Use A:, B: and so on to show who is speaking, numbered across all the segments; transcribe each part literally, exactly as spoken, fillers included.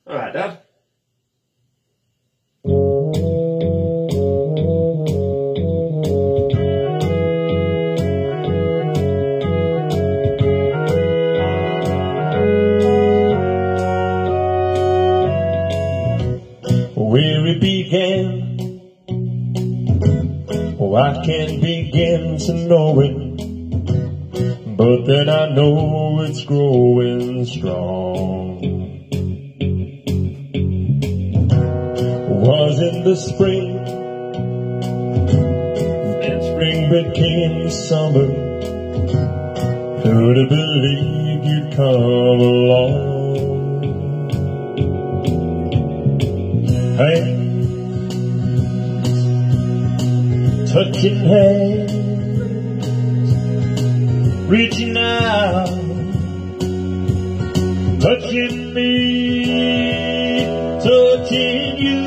A: All right, Dad.
B: Where it began, oh, I can't begin to know it, but then I know it's growing strong. Was in the spring, then spring became the summer. Who'd have believed you'd come along? Hands, touching hands, reaching out, touching me, touching you.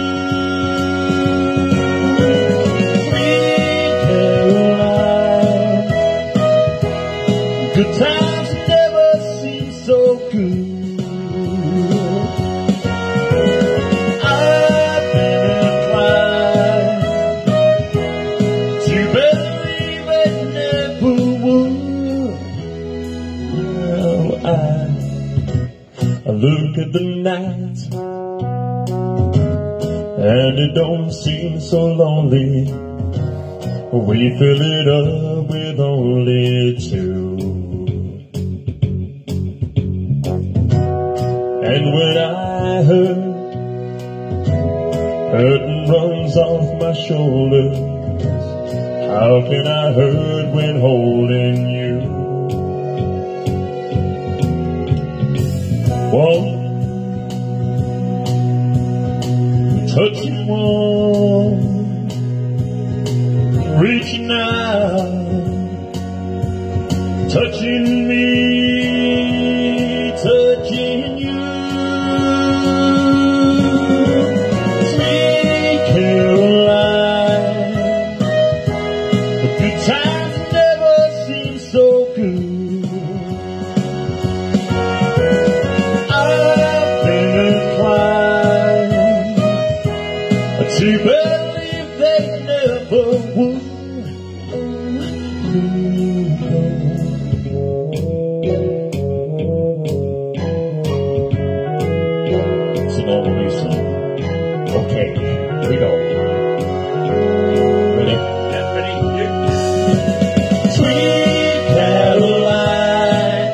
B: Sweet Caroline, good times never seem so good. I look at the night, and it don't seem so lonely. We fill it up with only two. And when I hurt, hurting runs off my shoulders. How can I hurt when holding you? One, touching one, reaching out, touching me, touching you. Sweet Caroline, the good times never seem so good. To believe they never would. Sing all the way song. Okay, here we go. Ready?
A: Yeah, ready? Yeah.
B: Sweet Caroline,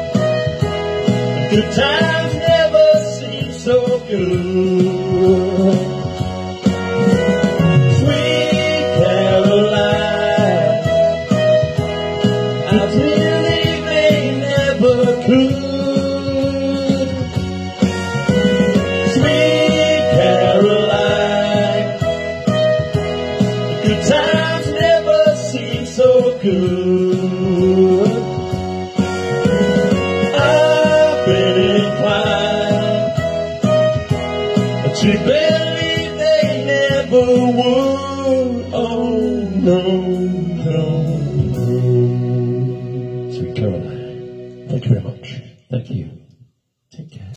B: good times never seem so good. I believe they never could. Sweet Caroline, good times never seem so good. I've been inclined to believe they never would. Oh no, no. Sweet Caroline, thank you very much. Thank you.